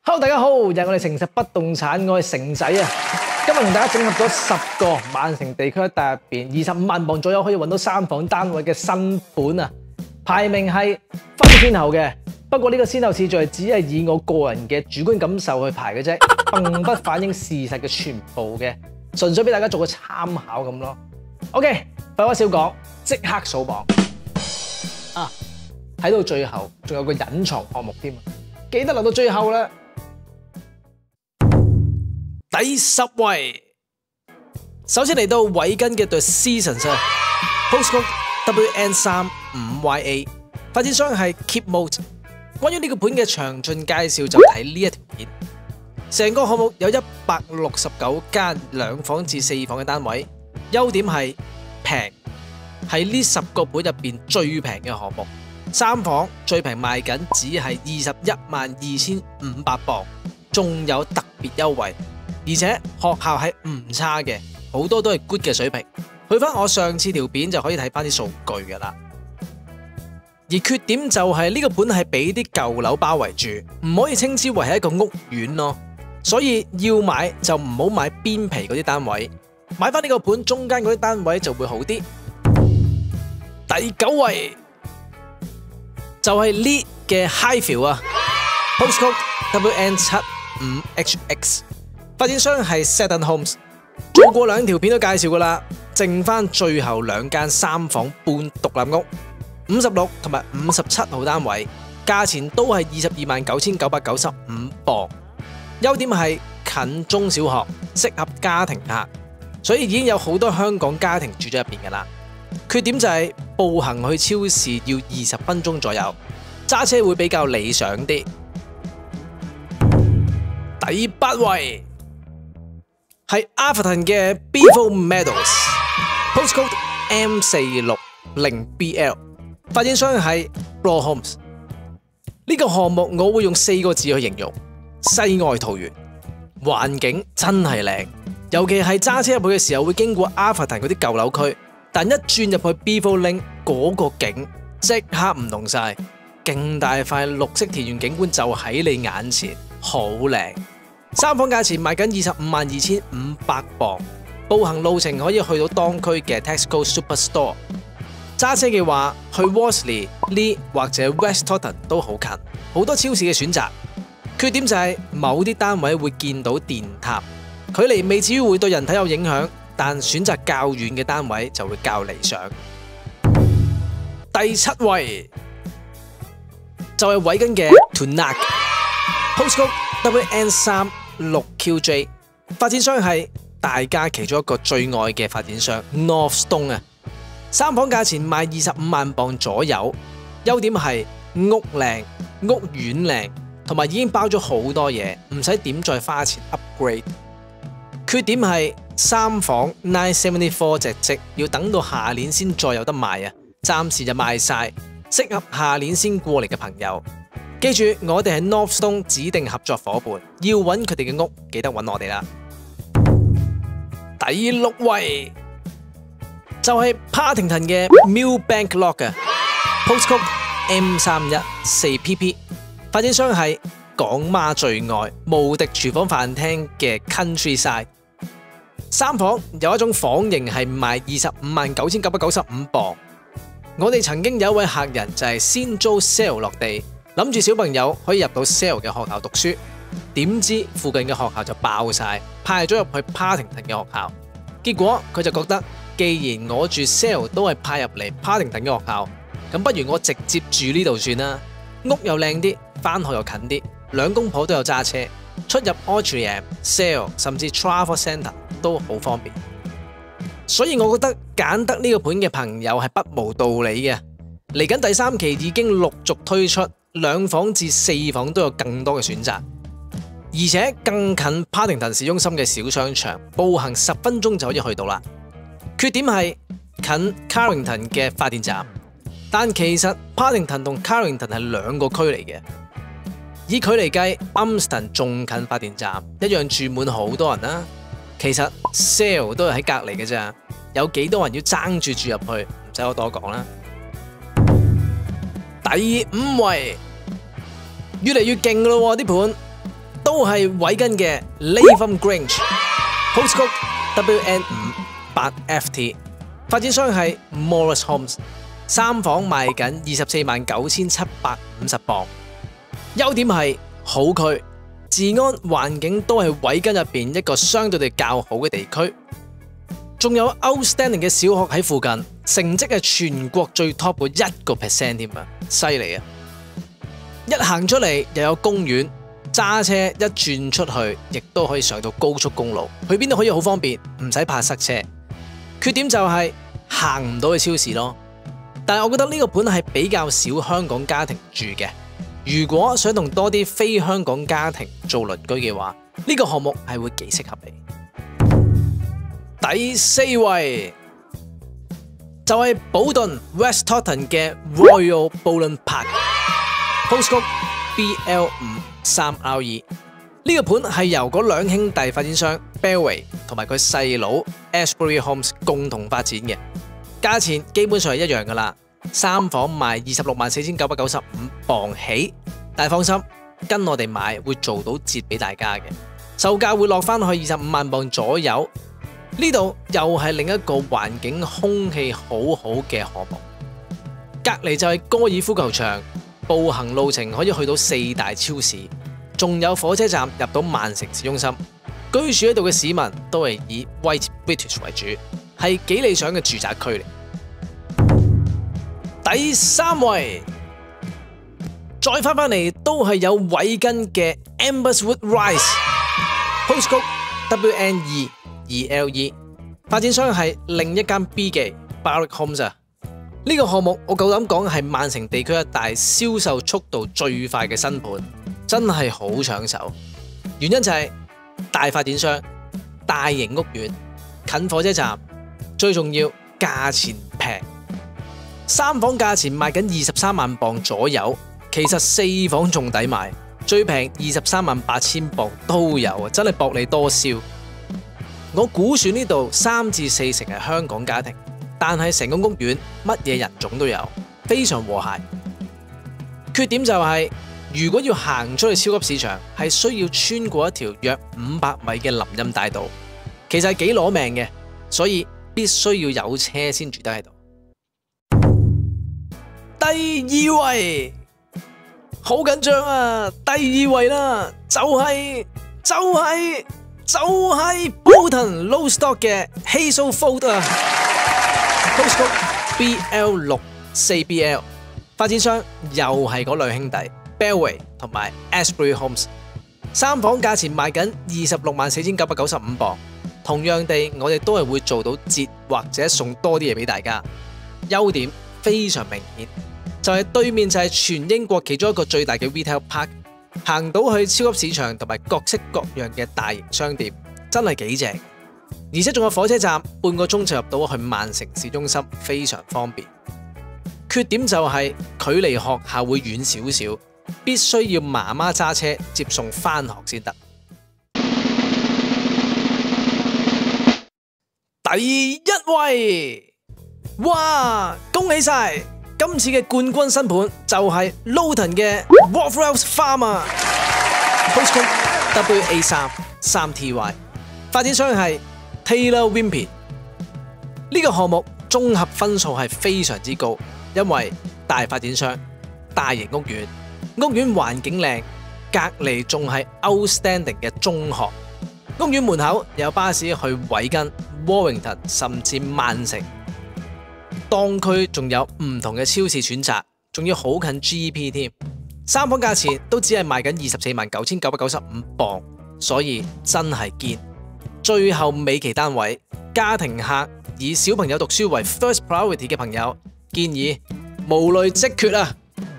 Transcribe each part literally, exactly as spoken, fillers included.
Hello， 大家好，又係我哋誠實不動產，我係成仔啊！今日同大家整合咗十個曼城地區一帶入邊二十五萬磅左右可以揾到三房單位嘅新盤啊，排名係分先後嘅。不過呢個先後次序只係以我個人嘅主觀感受去排嘅啫，並不反映事實嘅全部嘅，純粹俾大家做個參考咁咯。OK， 廢話少講，即刻數榜啊！睇到最後仲有個隱藏項目添啊，記得留到最後啦。第十位，首先嚟到韋根嘅 The Seasons，postcode W N 三五 Y A， 發展商係 Keepmoat。關於呢個盤嘅詳盡介紹就睇呢一條片。成個項目有一百六十九間兩房至四房嘅單位，優點係平，係呢十個盤入邊最平嘅項目。三房最平賣緊只係二十一萬二千五百磅，仲有特別優惠。而且學校係唔差嘅，好多都係 good 嘅水平。去翻我上次條片就可以睇翻啲數據噶啦。而缺點就係呢個盤係俾啲舊樓包圍住，唔可以稱之為係一個屋苑咯。所以要買就唔好買邊皮嗰啲單位，買翻呢個盤中間嗰啲單位就會好啲。第九位就係 Leeds 嘅 Highfield 啊 ，postcode W N 七五 H X。發展商係 Saturn Homes， 做過兩條片都介紹噶啦，剩翻最後兩間三房半獨立屋，五十六同埋五十七號單位，價錢都係二十二萬九千九百九十五磅。優點係近中小學，適合家庭客，所以已經有好多香港家庭住咗入邊噶啦。缺點就係步行去超市要二十分鐘左右，揸車會比較理想啲。第八位係 Atherton 嘅 Beeville Meadows，postcode M 四六零 B L， 發展商係 Bloor Homes。呢個項目我會用四個字去形容：世外桃源。環境真係靚，尤其係揸車入去嘅時候會經過 Atherton 嗰啲舊樓區，但一轉入去 Beeville Lane 嗰個景即刻唔同晒，勁大塊綠色田園景觀就喺你眼前，好靚。三房價錢賣緊二十五萬二千五百磅，步行路程可以去到當區嘅 Tesco Superstore。揸車嘅話，去 Worsley、Lee 或者 West Totton 都好近，好多超市嘅選擇。缺點就係某啲單位會見到電塔，距離未至於會對人體有影響，但選擇較遠嘅單位就會較理想。第七位就係韋根嘅 Toorak，postcode W N 三六 Q J， 發展商係大家其中一個最愛嘅發展商 Northstone 啊。三房價錢賣二十五萬磅左右，優點係屋靚、屋苑靚，同埋已經包咗好多嘢，唔使點再花錢 upgrade。缺點係三房九百七十四隻積，要等到下年先再有得賣啊，暫時就賣晒，適合下年先過嚟嘅朋友。記住，我哋係 Northstone 指定合作夥伴，要揾佢哋嘅屋，記得揾我哋啦。第六位就係 Partington 嘅 Millbank Lock 啊 ，postcode M 三一四 P P， 發展商係港媽最愛無敵廚房飯廳嘅 Countryside。三房有一種房型係賣二十五萬九千九百九十五磅。我哋曾經有一位客人就係先租 sale 落地，諗住小朋友可以入到 sale 嘅學校讀書，點知附近嘅學校就爆晒，派咗入去 Partington 嘅學校。結果佢就覺得，既然我住 sale 都係派入嚟 Partington 嘅學校，咁不如我直接住呢度算啦。屋又靚啲，返學又近啲，兩公婆都有揸車，出入 Altrincham、sale 甚至 Trafford Centre 都好方便。所以我覺得揀得呢個盤嘅朋友係不無道理嘅。嚟緊第三期已經陸續推出，兩房至四房都有更多嘅選擇，而且更近 Partington 市中心嘅小商場，步行十分鐘就可以去到啦。缺點係近 Carrington 嘅發電站，但其實 Partington 同 Carrington 係兩個區嚟嘅。以距離計 ，Umston 仲近發電站，一樣住滿好多人啦。其實 Sale 都係喺隔離嘅咋，有幾多人要爭住住入去，唔使我多講啦。第五位越嚟越勁噶咯，啲盤都係韋根嘅 Latham Grange，postcode W N 五八 F T， 發展商係 Morris Homes， 三房賣緊二十四萬九千七百五十磅。優點係好區，治安環境都係韋根入邊一個相對地較好嘅地區，仲有 outstanding 嘅小學喺附近，成績係全國最 top 嘅一個 percent 添啊，犀利啊！一行出嚟又有公園，揸車一轉出去，亦都可以上到高速公路，去邊都可以好方便，唔使怕塞車。缺點就係行唔到去超市咯。但係我覺得呢個盤係比較少香港家庭住嘅。如果想同多啲非香港家庭做鄰居嘅話，呢個項目係會幾適合你。第四位就係保頓 West Totton 嘅 Royal Bowland Park，postcode B L 五三 R E。呢個盤係由嗰兩兄弟發展商 Bellway 同埋佢細佬 Ashbury Homes 共同發展嘅，價錢基本上係一樣噶啦。三房賣二十六萬四千九百九十五磅起，但係放心，跟我哋買會做到折俾大家嘅，售價會落翻去二十五萬磅左右。呢度又係另一個環境空氣好好嘅項目，隔籬就係高爾夫球場，步行路程可以去到四大超市，仲有火車站入到曼城市中心。居住喺度嘅市民都係以 White British 為主，係幾理想嘅住宅區嚟。第三位，再翻返嚟都係有韋根嘅 Amberswood Rise，postcode W N 二二 L E， 發展商係另一間 B 記 Barrack Homes 啊。呢個項目我夠膽講係曼城地區一帶銷售速度最快嘅新盤，真係好搶手。原因就係大發展商、大型屋苑、近火車站，最重要價錢平。三房價錢賣緊二十三萬磅左右，其實四房仲抵買，最平二十三萬八千磅都有啊！真係薄利多銷。我估算呢度三至四成係香港家庭，但係成個屋苑乜嘢人種都有，非常和諧。缺點就係、是、如果要行出去超級市場，係需要穿過一條約五百米嘅林蔭大道，其實係幾攞命嘅，所以必須要有車先住得喺度。第二位好緊張啊！第二位啦，就係、是、就係、是、就係、是、Bolton Lowestoft 嘅 Hazelfold 啊 ，postcode B L 六四 B L， 發展商又係嗰兩兄弟 Bellway 同埋 Ashbury Homes， 三房價錢賣緊二十六萬四千九百九十五磅，同樣地，我哋都係會做到折或者送多啲嘢俾大家。優點非常明顯。就係對面就係全英國其中一個最大嘅 retail park， 行到去超級市場同埋各式各樣嘅大型商店，真係幾正。而且仲有火車站，半個鐘就入到去曼城市中心，非常方便。缺點就係距離學校會遠少少，必須要媽媽揸車接送返學先得。第一位，哇！恭喜晒！今次嘅冠軍新盤就係 Loughton 嘅 Wharf-Wells Farm 啊 ，postcode W A 三三 T Y， 發展商係 Taylor Wimpey。呢個項目綜合分數係非常之高，因為大發展商、大型屋苑、屋苑環境靚，隔離仲係 outstanding 嘅中學，屋苑門口有巴士去韋根、Warrington 甚至曼城。當區仲有唔同嘅超市選擇，仲要好近 G P 添。三房價錢都只係賣緊二十四萬九千九百九十五磅，所以真係堅。最後尾期單位，家庭客以小朋友讀書為 first priority 嘅朋友，建議無累即決啊！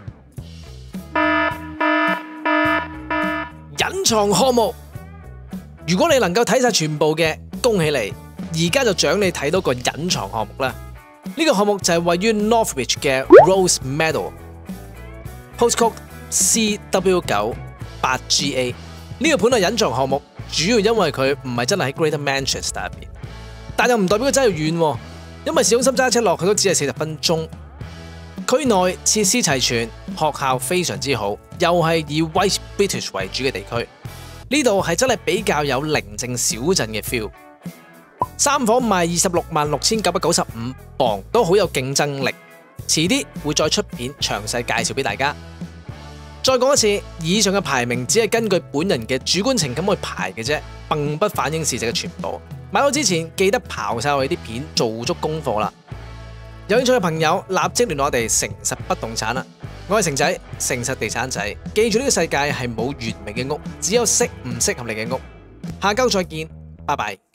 隱藏項目，如果你能夠睇晒全部嘅，恭喜你！而家就獎你睇到個隱藏項目啦。呢個項目就係位於 Northwich 嘅 Rose Meadow，postcode C W 九八 G A。呢個盤係隱藏項目，主要因為佢唔係真係喺 Greater Manchester 入邊，但又唔代表佢真係遠，因為市中心揸車落去都只係四十分鐘。區內設施齊全，學校非常之好，又係以 White British 為主嘅地區。 呢度係真係比較有寧靜小鎮嘅 feel。三房賣二十六萬六千九百九十五磅，都好有競爭力。遲啲會再出片詳細介紹俾大家。再講一次，以上嘅排名只係根據本人嘅主觀情感去排嘅啫，並不反映事實嘅全部。買到之前記得刨晒我哋啲片，做足功課啦。有興趣嘅朋友立即聯絡我哋誠實不動產啦。我係成仔，誠實地產仔。記住呢個世界係冇完美嘅屋，只有適唔適合你嘅屋。下週再見，拜拜。